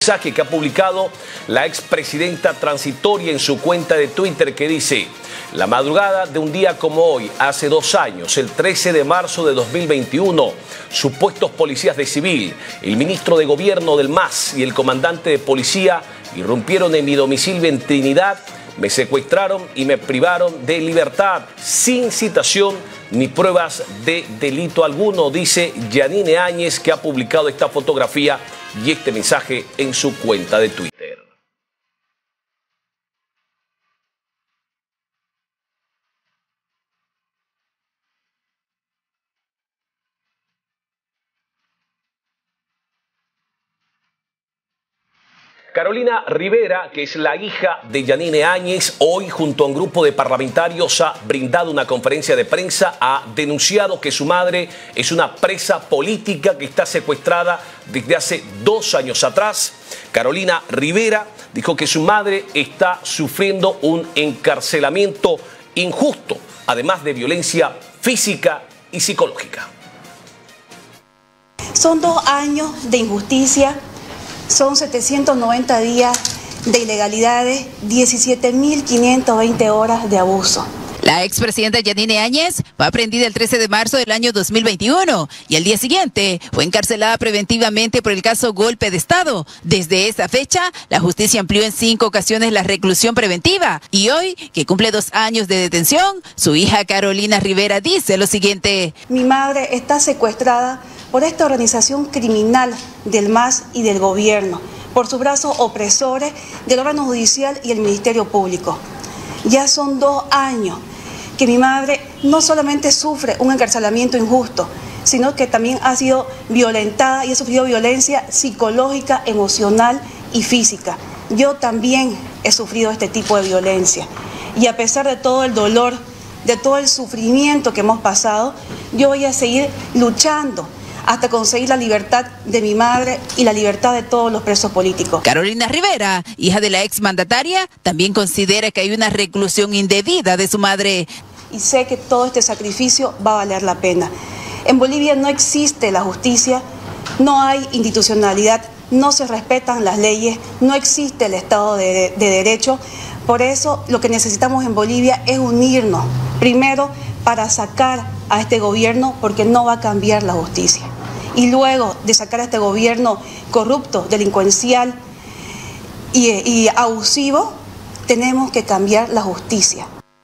mensaje que ha publicado la expresidenta transitoria en su cuenta de Twitter que dice: la madrugada de un día como hoy, hace 2 años, el 13 de marzo de 2021, supuestos policías de civil, el ministro de gobierno del MAS y el comandante de policía irrumpieron en mi domicilio en Trinidad, me secuestraron y me privaron de libertad sin citación ni pruebas de delito alguno, dice Yanine Áñez, que ha publicado esta fotografía y este mensaje en su cuenta de Twitter. Carolina Rivera, que es la hija de Yanine Áñez, hoy junto a un grupo de parlamentarios ha brindado una conferencia de prensa, ha denunciado que su madre es una presa política que está secuestrada desde hace 2 años atrás. Carolina Rivera dijo que su madre está sufriendo un encarcelamiento injusto, además de violencia física y psicológica. Son 2 años de injusticia. Son 790 días de ilegalidades, 17.520 horas de abuso. La expresidenta Yanine Áñez fue aprehendida el 13 de marzo del año 2021 y al día siguiente fue encarcelada preventivamente por el caso Golpe de Estado. Desde esa fecha, la justicia amplió en 5 ocasiones la reclusión preventiva y hoy, que cumple 2 años de detención, su hija Carolina Rivera dice lo siguiente: mi madre está secuestrada por esta organización criminal del MAS y del gobierno, por sus brazos opresores del órgano judicial y el Ministerio Público. Ya son 2 años que mi madre no solamente sufre un encarcelamiento injusto, sino que también ha sido violentada y ha sufrido violencia psicológica, emocional y física. Yo también he sufrido este tipo de violencia y a pesar de todo el dolor, de todo el sufrimiento que hemos pasado, yo voy a seguir luchando hasta conseguir la libertad de mi madre y la libertad de todos los presos políticos. Carolina Rivera, hija de la exmandataria, también considera que hay una reclusión indebida de su madre. Y sé que todo este sacrificio va a valer la pena. En Bolivia no existe la justicia, no hay institucionalidad, no se respetan las leyes, no existe el Estado de Derecho. Por eso lo que necesitamos en Bolivia es unirnos, primero para sacar a este gobierno, porque no va a cambiar la justicia. Y luego de sacar a este gobierno corrupto, delincuencial y abusivo, tenemos que cambiar la justicia.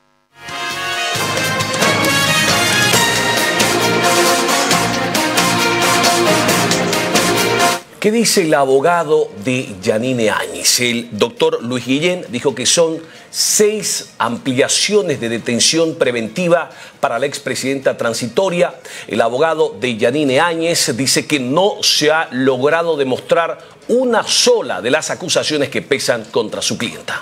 ¿Qué dice el abogado de Yanine Áñez? El doctor Luis Guillén dijo que son 6 ampliaciones de detención preventiva para la expresidenta transitoria. El abogado de Yanine Áñez dice que no se ha logrado demostrar una sola de las acusaciones que pesan contra su clienta.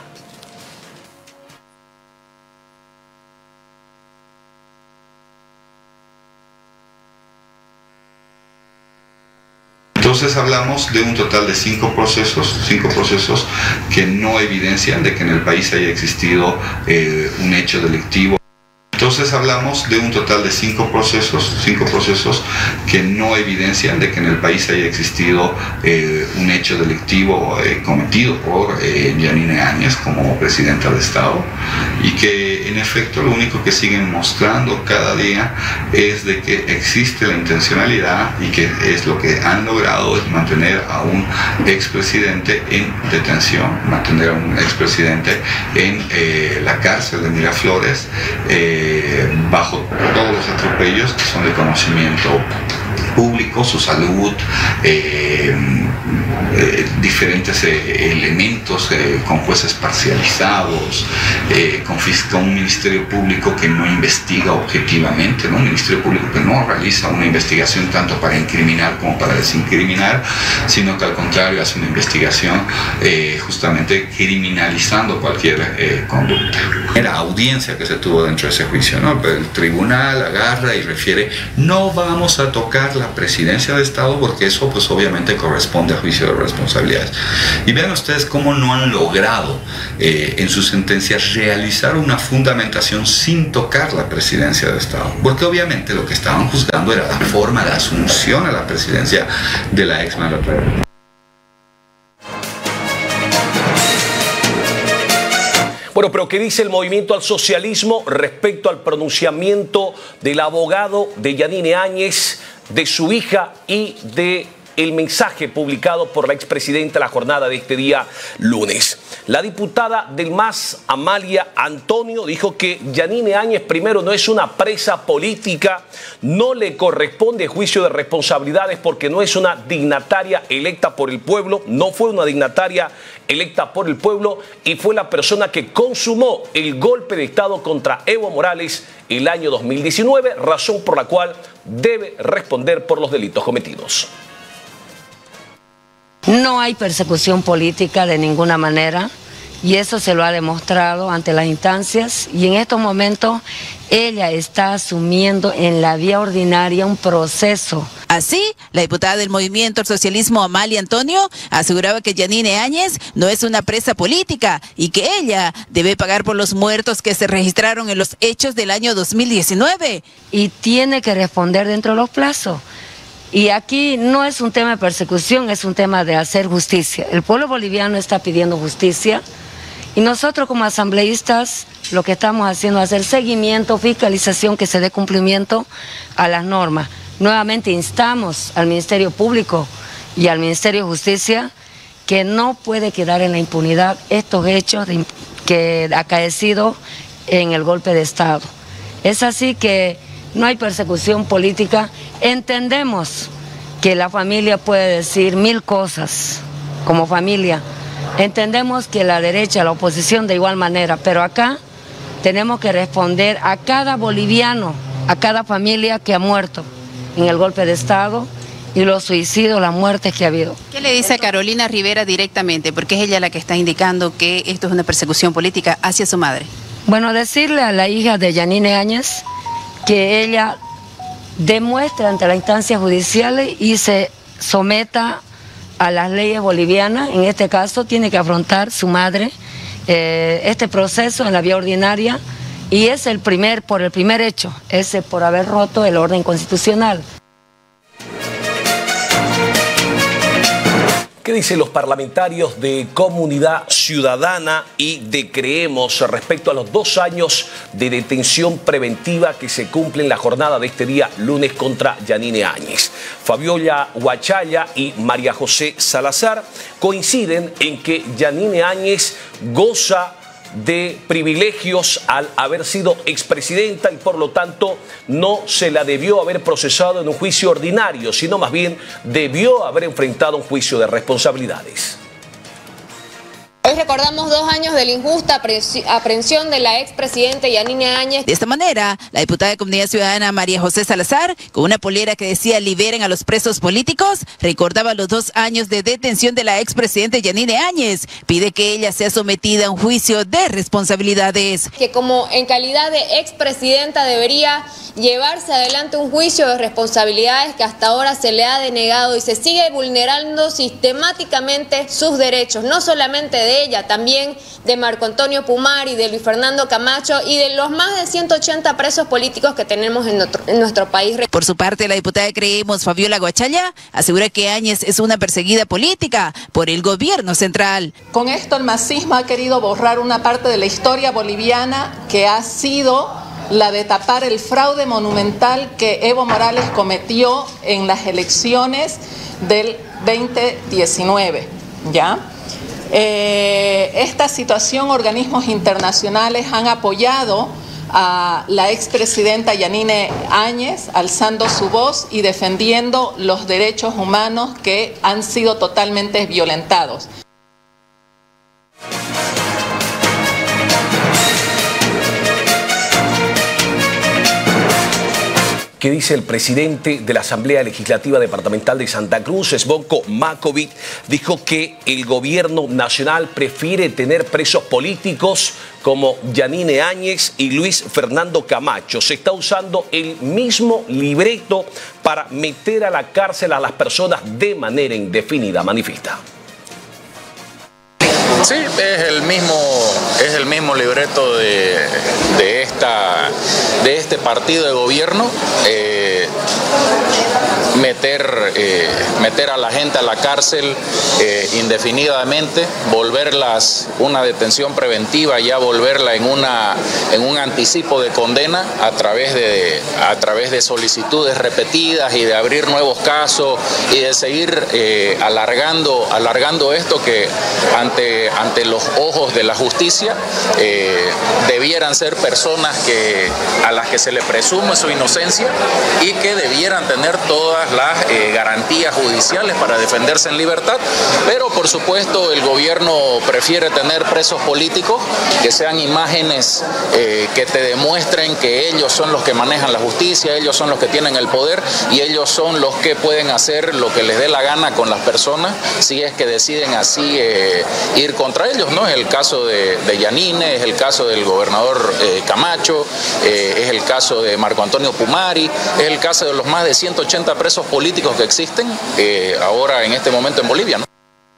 Entonces hablamos de un total de 5 procesos que no evidencian de que en el país haya existido un hecho delictivo. Entonces hablamos de un total de 5 procesos que no evidencian de que en el país haya existido un hecho delictivo cometido por Yanine Áñez como presidenta de Estado, y que en efecto lo único que siguen mostrando cada día es de que existe la intencionalidad, y que es lo que han logrado es mantener a un expresidente en detención, mantener a un expresidente en la cárcel de Miraflores, bajo todos los atropellos que son de conocimiento público, su salud, diferentes elementos con jueces parcializados, con un ministerio público que no investiga objetivamente, ¿no? Un ministerio público que no realiza una investigación tanto para incriminar como para desincriminar, sino que al contrario hace una investigación justamente criminalizando cualquier conducta. La audiencia que se tuvo dentro de ese juicio, ¿no? El tribunal agarra y refiere: no vamos a tocar la presidencia de Estado porque eso pues obviamente corresponde a juicio de responsabilidades. Y vean ustedes cómo no han logrado en sus sentencias realizar una fundamentación sin tocar la presidencia de Estado, porque obviamente lo que estaban juzgando era la forma de asunción a la presidencia de la exmandataria. Bueno, pero ¿qué dice el Movimiento al Socialismo respecto al pronunciamiento del abogado de Yanine Áñez, de su hija y de el mensaje publicado por la expresidenta en la jornada de este día lunes? La diputada del MAS, Amalia Antonio, dijo que Yanine Áñez, primero, no es una presa política, no le corresponde juicio de responsabilidades porque no es una dignataria electa por el pueblo, no fue una dignataria electa por el pueblo y fue la persona que consumó el golpe de Estado contra Evo Morales el año 2019, razón por la cual debe responder por los delitos cometidos. No hay persecución política de ninguna manera y eso se lo ha demostrado ante las instancias y en estos momentos ella está asumiendo en la vía ordinaria un proceso. Así, la diputada del Movimiento al Socialismo, Amalia Antonio, aseguraba que Yanine Áñez no es una presa política y que ella debe pagar por los muertos que se registraron en los hechos del año 2019. Y tiene que responder dentro de los plazos. Y aquí no es un tema de persecución, es un tema de hacer justicia. El pueblo boliviano está pidiendo justicia y nosotros como asambleístas lo que estamos haciendo es hacer seguimiento, fiscalización, que se dé cumplimiento a las normas. Nuevamente instamos al Ministerio Público y al Ministerio de Justicia que no puede quedar en la impunidad estos hechos que acaecido en el golpe de Estado. Es así que no hay persecución política. Entendemos que la familia puede decir mil cosas como familia. Entendemos que la derecha, la oposición de igual manera, pero acá tenemos que responder a cada boliviano, a cada familia que ha muerto en el golpe de Estado y los suicidios, las muertes que ha habido. ¿Qué le dice a Carolina Rivera directamente? Porque es ella la que está indicando que esto es una persecución política hacia su madre. Bueno, decirle a la hija de Yanine Áñez que ella demuestre ante las instancias judiciales y se someta a las leyes bolivianas. En este caso tiene que afrontar su madre este proceso en la vía ordinaria y es por el primer hecho, por haber roto el orden constitucional. ¿Qué dicen los parlamentarios de Comunidad Ciudadana y de Creemos respecto a los 2 años de detención preventiva que se cumple en la jornada de este día lunes contra Yanine Áñez? Fabiola Huachalla y María José Salazar coinciden en que Yanine Áñez goza de privilegios al haber sido expresidenta y por lo tanto no se la debió haber procesado en un juicio ordinario, sino más bien debió haber enfrentado un juicio de responsabilidades. Hoy recordamos 2 años de la injusta aprehensión de la expresidenta Yanine Áñez. De esta manera, la diputada de Comunidad Ciudadana María José Salazar, con una polera que decía liberen a los presos políticos, recordaba los 2 años de detención de la expresidenta Yanine Áñez. Pide que ella sea sometida a un juicio de responsabilidades. Que como en calidad de expresidenta debería llevarse adelante un juicio de responsabilidades que hasta ahora se le ha denegado y se sigue vulnerando sistemáticamente sus derechos, no solamente de ella, también de Marco Antonio Pumari, de Luis Fernando Camacho y de los más de 180 presos políticos que tenemos en nuestro país. Por su parte, la diputada de Creemos, Fabiola Huachalla, asegura que Áñez es una perseguida política por el gobierno central. Con esto el masismo ha querido borrar una parte de la historia boliviana que ha sido la de tapar el fraude monumental que Evo Morales cometió en las elecciones del 2019, ¿ya? Esta situación, organismos internacionales han apoyado a la expresidenta Yanine Áñez, alzando su voz y defendiendo los derechos humanos que han sido totalmente violentados. ¿Qué dice el presidente de la Asamblea Legislativa Departamental de Santa Cruz, Sbonko Makovic? Dijo que el gobierno nacional prefiere tener presos políticos como Yanine Áñez y Luis Fernando Camacho. Se está usando el mismo libreto para meter a la cárcel a las personas de manera indefinida, manifiesta. Sí, es el mismo libreto de este partido de gobierno. meter a la gente a la cárcel indefinidamente, volverlas una detención preventiva, ya volverla en un anticipo de condena a través de solicitudes repetidas y de abrir nuevos casos y de seguir alargando esto que ante los ojos de la justicia debieran ser personas a las que se le presume su inocencia y que debieran tener todas las garantías judiciales para defenderse en libertad, pero por supuesto el gobierno prefiere tener presos políticos que sean imágenes que te demuestren que ellos son los que manejan la justicia, ellos son los que tienen el poder y ellos son los que pueden hacer lo que les dé la gana con las personas si es que deciden así ir contra ellos, ¿no? Es el caso de Yanine, es el caso del gobernador Camacho, es el caso de Marco Antonio Pumari, es el caso de los más de 180 presos políticos que existen ahora en este momento en Bolivia, ¿no?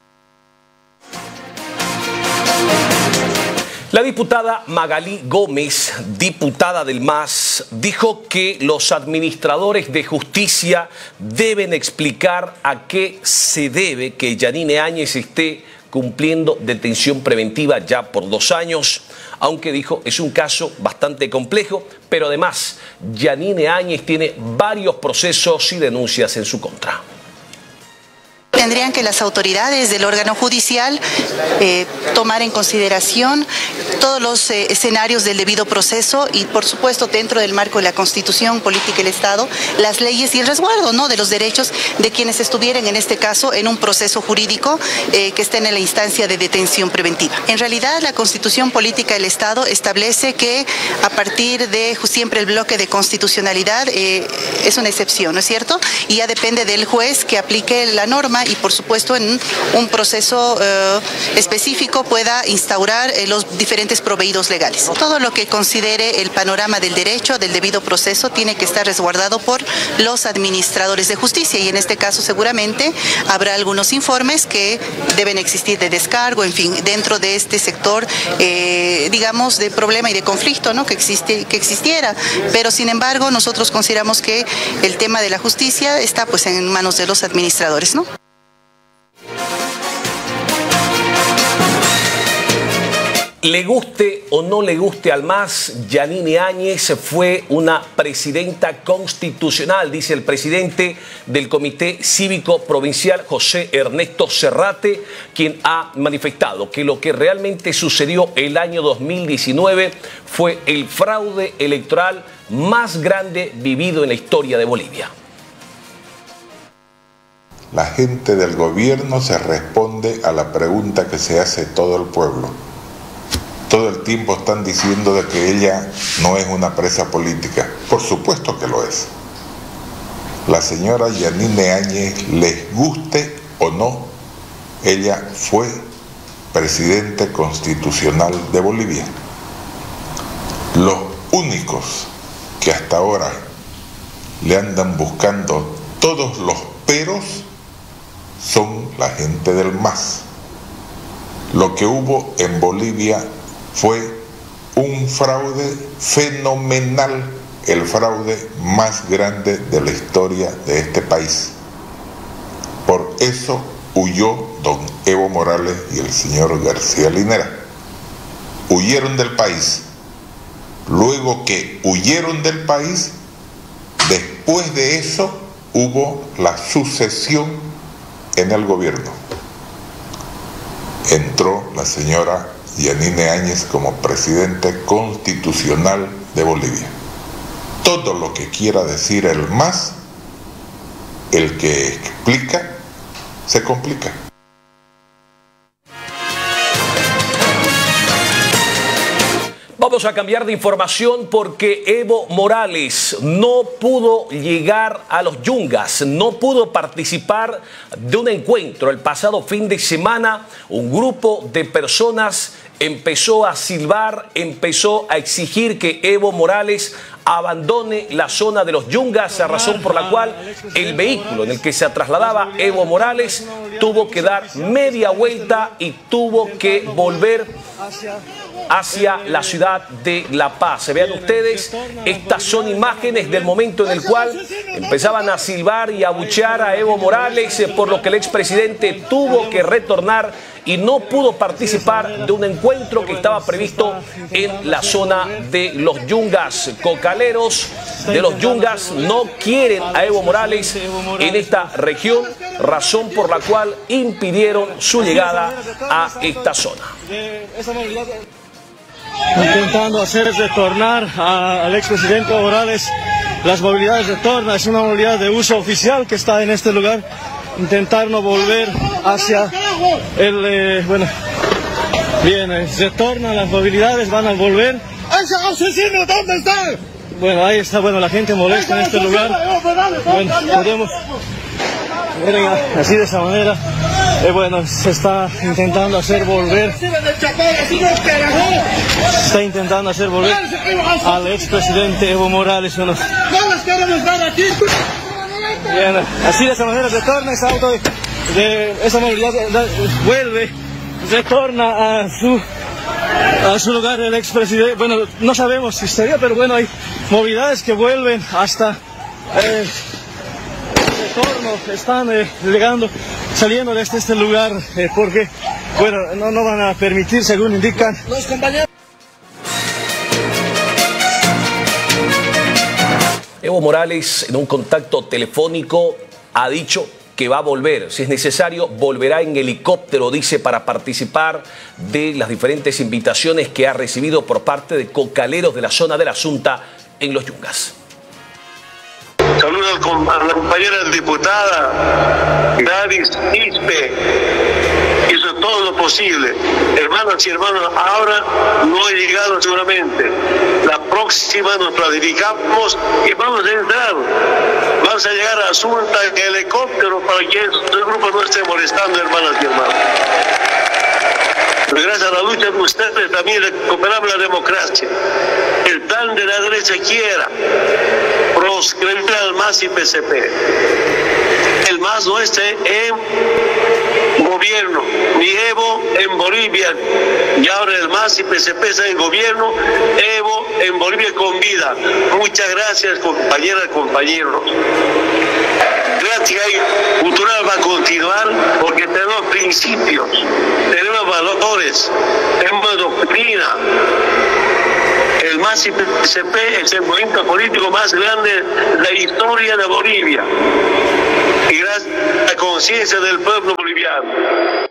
La diputada Magalí Gómez, diputada del MAS, dijo que los administradores de justicia deben explicar a qué se debe que Yanine Áñez esté cumpliendo detención preventiva ya por 2 años, aunque dijo es un caso bastante complejo, pero además Yanine Áñez tiene varios procesos y denuncias en su contra. Tendrían que las autoridades del órgano judicial tomar en consideración todos los escenarios del debido proceso y, por supuesto, dentro del marco de la Constitución Política del Estado, las leyes y el resguardo, ¿no?, de los derechos de quienes estuvieran, en este caso, en un proceso jurídico que estén en la instancia de detención preventiva. En realidad, la Constitución Política del Estado establece que a partir de siempre el bloque de constitucionalidad es una excepción, ¿no es cierto? Y ya depende del juez que aplique la norma y, por supuesto, en un proceso específico pueda instaurar los diferentes proveídos legales. Todo lo que considere el panorama del derecho, del debido proceso, tiene que estar resguardado por los administradores de justicia y en este caso seguramente habrá algunos informes que deben existir de descargo, en fin, dentro de este sector, digamos, de problema y de conflicto, ¿no?, que existiera. Pero, sin embargo, nosotros consideramos que el tema de la justicia está pues en manos de los administradores, ¿no? Le guste o no le guste al MAS, Yanine Áñez fue una presidenta constitucional, dice el presidente del Comité Cívico Provincial, José Ernesto Serrate, quien ha manifestado que lo que realmente sucedió el año 2019 fue el fraude electoral más grande vivido en la historia de Bolivia. La gente del gobierno se responde a la pregunta que se hace todo el pueblo. Todo el tiempo están diciendo de que ella no es una presa política. Por supuesto que lo es. La señora Yanine Áñez, les guste o no, ella fue presidente constitucional de Bolivia. Los únicos que hasta ahora le andan buscando todos los peros son la gente del MAS. Lo que hubo en Bolivia fue un fraude fenomenal, el fraude más grande de la historia de este país. Por eso huyó don Evo Morales y el señor García Linera. Huyeron del país. Luego que huyeron del país, después de eso hubo la sucesión en el gobierno. Entró la señora Yanine Áñez como presidente constitucional de Bolivia. Todo lo que quiera decir el MAS, el que explica, se complica. Vamos a cambiar de información porque Evo Morales no pudo llegar a los Yungas, no pudo participar de un encuentro. El pasado fin de semana, un grupo de personas empezó a silbar, empezó a exigir que Evo Morales abandone la zona de los Yungas, razón por la cual el vehículo en el que se trasladaba Evo Morales tuvo que dar media vuelta y tuvo que volver hacia la ciudad de La Paz. Vean ustedes, estas son imágenes del momento en el cual empezaban a silbar y a abuchear a Evo Morales, por lo que el expresidente tuvo que retornar y no pudo participar de un encuentro que estaba previsto en la zona de los Yungas. Cocaleros de los Yungas no quieren a Evo Morales en esta región, razón por la cual impidieron su llegada a esta zona. Intentando hacer retornar al expresidente Morales las movilidades de Torna, es una movilidad de uso oficial que está en este lugar, intentar no volver hacia el, retornan las movilidades, van a volver. ¡Ese asesino dónde está! Bueno, ahí está, la gente molesta en este lugar, podemos, miren, así de esa manera, se está intentando hacer volver, al expresidente Evo Morales. ¡No les queremos dar aquí! Bien, así de esa manera retorna ese auto de esa movilidad, retorna a su lugar el expresidente. Bueno, no sabemos si estaría, pero hay movilidades que vuelven hasta el retorno, están saliendo desde este lugar, porque no van a permitir, según indican los compañeros. Evo Morales, en un contacto telefónico, ha dicho que va a volver. Si es necesario, volverá en helicóptero, dice, para participar de las diferentes invitaciones que ha recibido por parte de cocaleros de la zona de la Asunta en los Yungas. Saludo a la compañera diputada Gladys Quispe. Hizo todo lo posible. Hermanas y hermanos, ahora no he llegado seguramente. La próxima nos planificamos y vamos a entrar. Vamos a llegar a Asunta en helicóptero para que el grupo no esté molestando, hermanas y hermanos. Pero gracias a la lucha de ustedes también recuperamos la democracia. El plan de la derecha quiera proscribir al MAS y PCP. El MAS no esté en gobierno, ni Evo en Bolivia, y ahora el MAS y PCP está en gobierno, Evo en Bolivia con vida. Muchas gracias, compañeras, compañeros. Gracias, cultural va a continuar porque tenemos principios, tenemos valores, tenemos doctrina. El MAS y PCP es el movimiento político más grande de la historia de Bolivia. Y gracias a la conciencia del pueblo boliviano.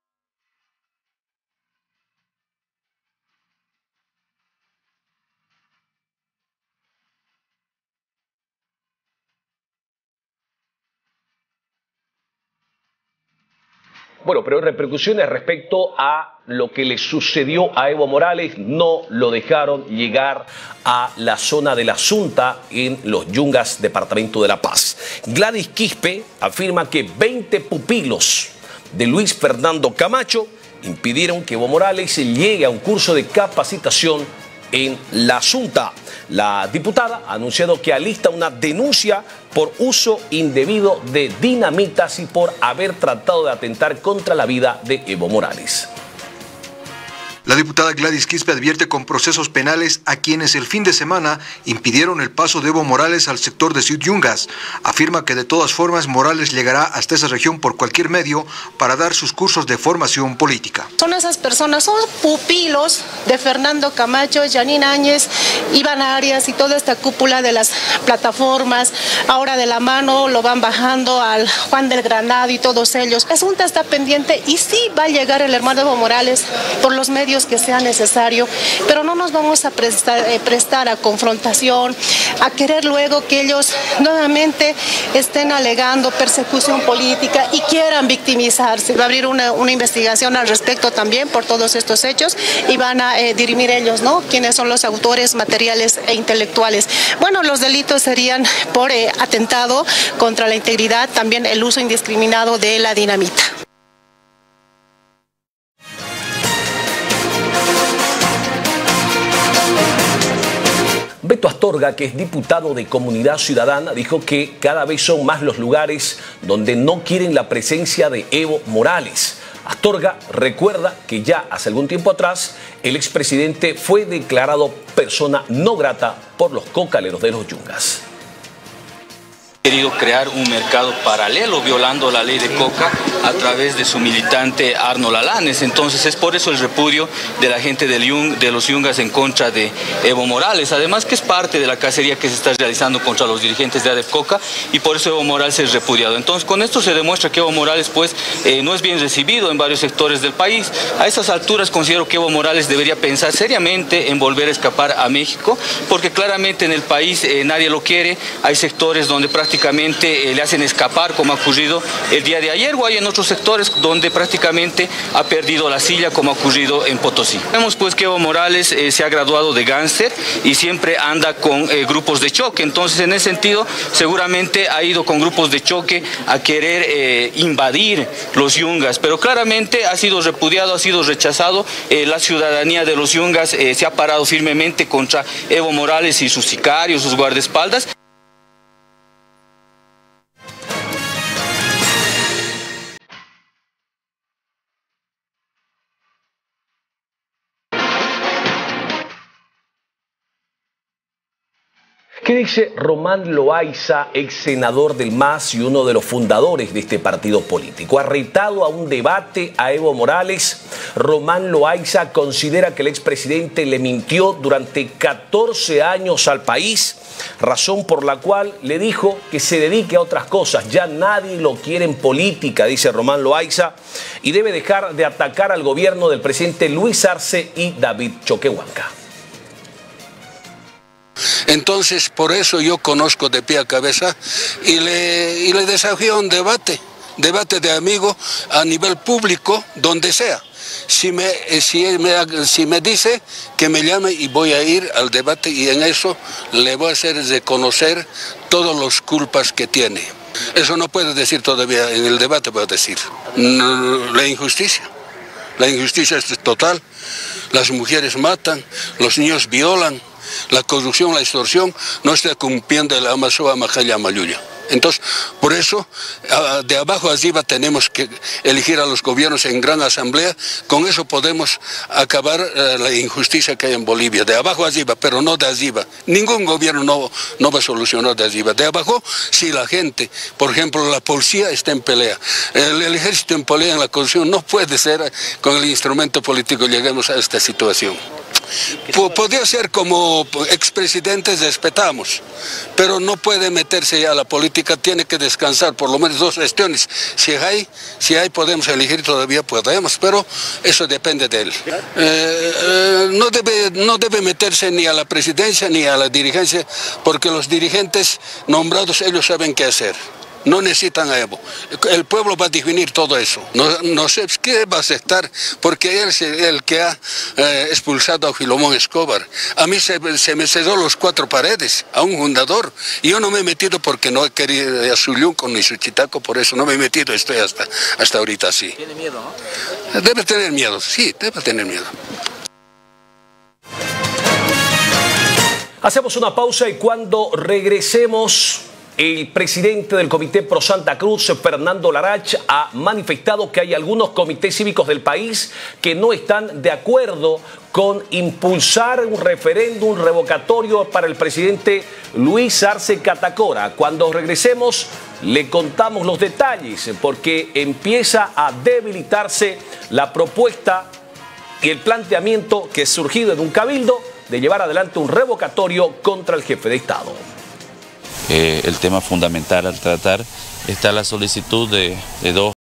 Bueno, pero en repercusiones respecto a lo que le sucedió a Evo Morales, no lo dejaron llegar a la zona de la Asunta en los Yungas, departamento de La Paz. Gladys Quispe afirma que 20 pupilos de Luis Fernando Camacho impidieron que Evo Morales llegue a un curso de capacitación en la Asunta. La diputada ha anunciado que alista una denuncia por uso indebido de dinamitas y por haber tratado de atentar contra la vida de Evo Morales. La diputada Gladys Quispe advierte con procesos penales a quienes el fin de semana impidieron el paso de Evo Morales al sector de Ciudad Yungas. Afirma que de todas formas Morales llegará hasta esa región por cualquier medio para dar sus cursos de formación política. Son esas personas, son pupilos de Fernando Camacho, Yanina Áñez, Iván Arias y toda esta cúpula de las plataformas. Ahora de la mano lo van bajando al Juan del Granado y todos ellos. La Asunta está pendiente y sí va a llegar el hermano Evo Morales por los medios que sea necesario, pero no nos vamos a prestar a confrontación, a querer luego que ellos nuevamente estén alegando persecución política y quieran victimizarse. Va a abrir una investigación al respecto también por todos estos hechos y van a dirimir ellos, ¿no?, quiénes son los autores materiales e intelectuales. Bueno, los delitos serían por atentado contra la integridad, también el uso indiscriminado de la dinamita. Beto Alberto Astorga, que es diputado de Comunidad Ciudadana, dijo que cada vez son más los lugares donde no quieren la presencia de Evo Morales. Astorga recuerda que ya hace algún tiempo atrás el expresidente fue declarado persona no grata por los cocaleros de los Yungas. Querido crear un mercado paralelo violando la ley de coca a través de su militante Arnold Alanes. Entonces es por eso el repudio de la gente de los Yungas en contra de Evo Morales. Además que es parte de la cacería que se está realizando contra los dirigentes de ADEF Coca y por eso Evo Morales es repudiado. Entonces con esto se demuestra que Evo Morales no es bien recibido en varios sectores del país. A estas alturas considero que Evo Morales debería pensar seriamente en volver a escapar a México porque claramente en el país nadie lo quiere. Hay sectores donde prácticamente le hacen escapar, como ha ocurrido el día de ayer, o hay en otros sectores donde prácticamente ha perdido la silla, como ha ocurrido en Potosí. Vemos pues que Evo Morales se ha graduado de gángster y siempre anda con grupos de choque, entonces en ese sentido seguramente ha ido con grupos de choque a querer invadir los Yungas, pero claramente ha sido repudiado, ha sido rechazado. La ciudadanía de los Yungas se ha parado firmemente contra Evo Morales y sus sicarios, sus guardaespaldas. ¿Qué dice Román Loaiza, ex senador del MAS y uno de los fundadores de este partido político? Ha retado a un debate a Evo Morales. Román Loaiza considera que el expresidente le mintió durante 14 años al país, razón por la cual le dijo que se dedique a otras cosas. Ya nadie lo quiere en política, dice Román Loaiza, y debe dejar de atacar al gobierno del presidente Luis Arce y David Choquehuanca. Entonces, por eso yo conozco de pie a cabeza y le desafío a un debate de amigo a nivel público, donde sea. Si me dice que me llame y voy a ir al debate y en eso le voy a hacer reconocer todas las culpas que tiene. Eso no puedo decir todavía, en el debate puedo decir. La injusticia es total, las mujeres matan, los niños violan. La corrupción, la extorsión no está cumpliendo el Amazoa Majaya Mayuya. Entonces, por eso, de abajo arriba tenemos que elegir a los gobiernos en gran asamblea. Con eso podemos acabar la injusticia que hay en Bolivia. De abajo arriba, pero no de arriba. Ningún gobierno no va a solucionar de arriba. De abajo, si la gente, por ejemplo, la policía está en pelea, el ejército en pelea en la corrupción, no puede ser con el instrumento político lleguemos a esta situación. Podría ser como expresidentes respetamos, pero no puede meterse ya a la política, tiene que descansar por lo menos 2 gestiones. Si hay podemos elegir, todavía podemos, pero eso depende de él. No debe meterse ni a la presidencia ni a la dirigencia, porque los dirigentes nombrados ellos saben qué hacer. No necesitan a Evo. El pueblo va a definir todo eso. No sé qué va a aceptar, porque él es el que ha expulsado a Filomón Escobar. A mí se me cerró los 4 paredes, a un fundador. Y yo no me he metido porque no he querido a su Yunco ni su Chitaco, por eso no me he metido, estoy hasta ahorita así. ¿Tiene miedo, no? Debe tener miedo, sí, debe tener miedo. Hacemos una pausa y cuando regresemos, el presidente del Comité Pro Santa Cruz, Fernando Larach, ha manifestado que hay algunos comités cívicos del país que no están de acuerdo con impulsar un referéndum revocatorio para el presidente Luis Arce Catacora. Cuando regresemos, le contamos los detalles, porque empieza a debilitarse la propuesta y el planteamiento que ha surgido en un cabildo de llevar adelante un revocatorio contra el jefe de Estado. El tema fundamental al tratar está la solicitud de 2